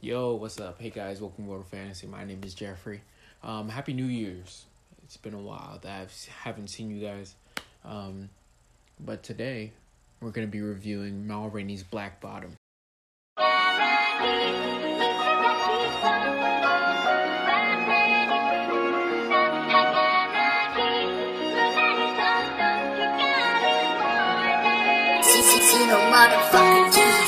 Yo, what's up? Hey guys, welcome to World of Fantasy. My name is Jeffrey. Happy New Year's. It's been a while that I haven't seen you guys. But today, we're going to be reviewing Mal Rainey's Black Bottom. No motherfucking keys.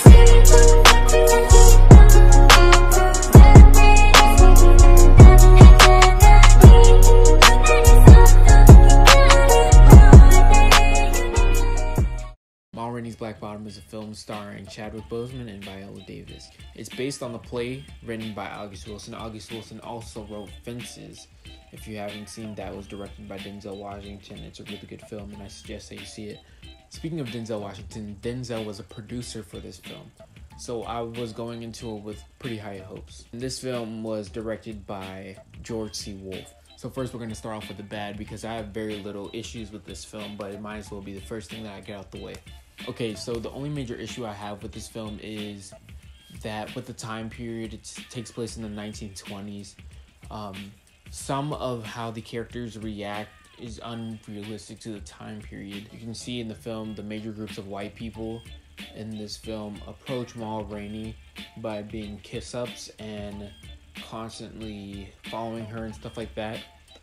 Mal Rainey's Black Bottom is a film starring Chadwick Boseman and Viola Davis. It's based on the play written by August Wilson. August Wilson also wrote Fences. If you haven't seen that, it was directed by Denzel Washington. It's a really good film, and I suggest that you see it. Speaking of Denzel Washington, Denzel was a producer for this film, so I was going into it with pretty high hopes. And this film was directed by George C. Wolfe. So first we're going to start off with the bad, because I have very little issues with this film, but it might as well be the first thing that I get out the way. Okay, so the only major issue I have with this film is that with the time period, it takes place in the 1920s. Some of how the characters react is unrealistic to the time period. You can see in the film the major groups of white people in this film approach Mal Rainey by being kiss-ups and constantly following her and stuff like that.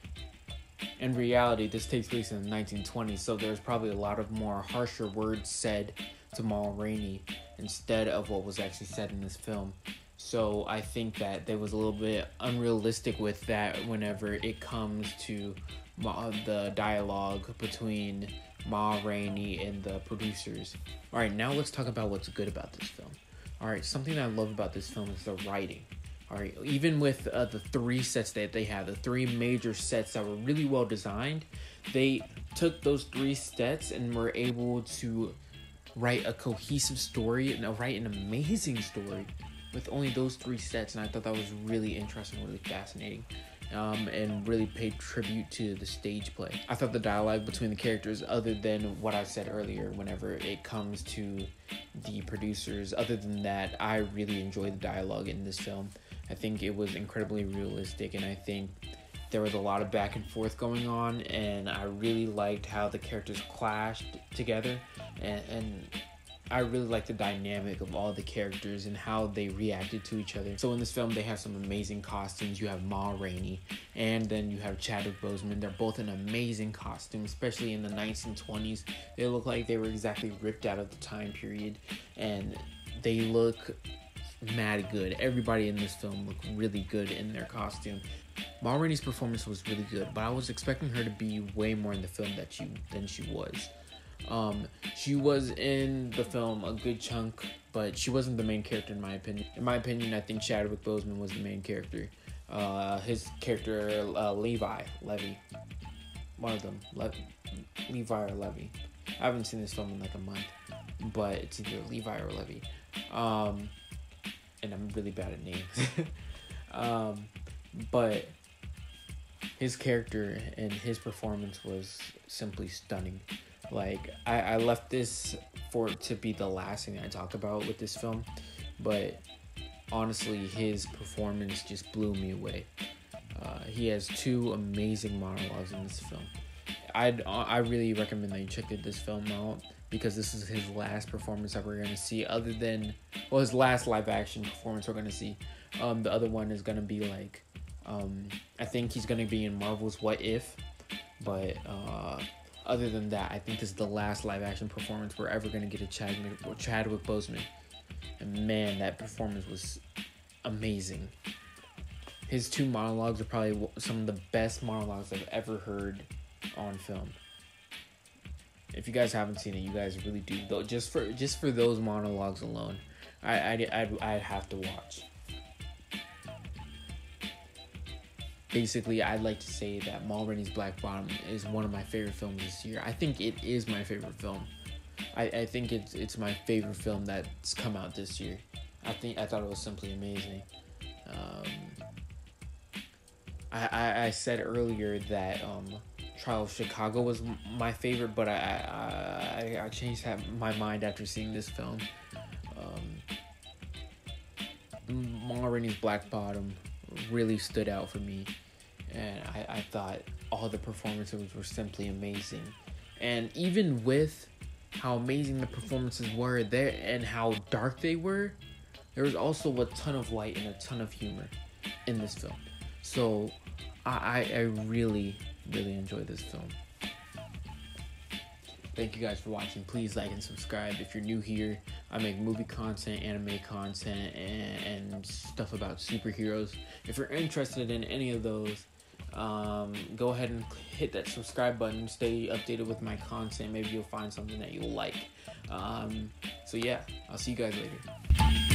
In reality, this takes place in the 1920s, so there's probably a lot of more harsher words said to Mal Rainey instead of what was actually said in this film. So I think that there was a little bit unrealistic with that whenever it comes to the dialogue between Ma Rainey and the producers. Alright, now let's talk about what's good about this film. Alright, something that I love about this film is the writing. Alright, even with the three sets that they have, the three major sets that were really well designed, they took those three sets and were able to write a cohesive story and write an amazing story with only those three sets, and I thought that was really interesting, really fascinating, and really paid tribute to the stage play. I thought the dialogue between the characters, other than what I said earlier whenever it comes to the producers, other than that, I really enjoyed the dialogue in this film. I think it was incredibly realistic, and I think there was a lot of back and forth going on, and I really liked how the characters clashed together, and I really like the dynamic of all the characters and how they reacted to each other. So in this film, they have some amazing costumes. You have Ma Rainey, and then you have Chadwick Boseman. They're both in amazing costumes, especially in the 1920s. They look like they were exactly ripped out of the time period, and they look mad good. Everybody in this film looked really good in their costume. Ma Rainey's performance was really good, but I was expecting her to be way more in the film than she was. She was in the film a good chunk, but she wasn't the main character in my opinion. In my opinion, I think Chadwick Boseman was the main character. His character, Levy. One of them, Levi or Levy. I haven't seen this film in like a month, but it's either Levi or Levy. And I'm really bad at names. But his character and his performance was simply stunning. Like, I left this for it to be the last thing I talk about with this film, but honestly, his performance just blew me away. He has two amazing monologues in this film. I really recommend that you check this film out, because this is his last performance that we're going to see, other than, well, his last live action performance we're going to see. The other one is going to be like, I think he's going to be in Marvel's What If, but other than that, I think this is the last live action performance we're ever going to get a Chadwick Boseman. And man, that performance was amazing. His two monologues are probably some of the best monologues I've ever heard on film. If you guys haven't seen it, you guys really do. Though, just for those monologues alone, I'd have to watch. Basically, I'd like to say that Mal Rainey's Black Bottom is one of my favorite films this year. I think it is my favorite film. I think it's my favorite film that's come out this year. I thought it was simply amazing. I said earlier that Trial of Chicago was my favorite, but I changed my mind after seeing this film. Ma Rainey's Black Bottom really stood out for me, and I thought all the performances were simply amazing. And even with how amazing the performances were there and how dark they were, there was also a ton of light and a ton of humor in this film. So I really, really enjoyed this film. Thank you guys for watching. Please like and subscribe. If you're new here, I make movie content, anime content, and stuff about superheroes. If you're interested in any of those, go ahead and hit that subscribe button. Stay updated with my content. Maybe you'll find something that you'll like. So yeah, I'll see you guys later.